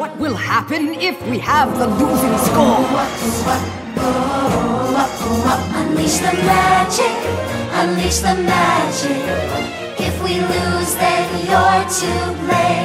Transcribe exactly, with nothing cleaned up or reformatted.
What will happen if we have the losing score? Unleash the magic, unleash the magic. If we lose, then you're to blame.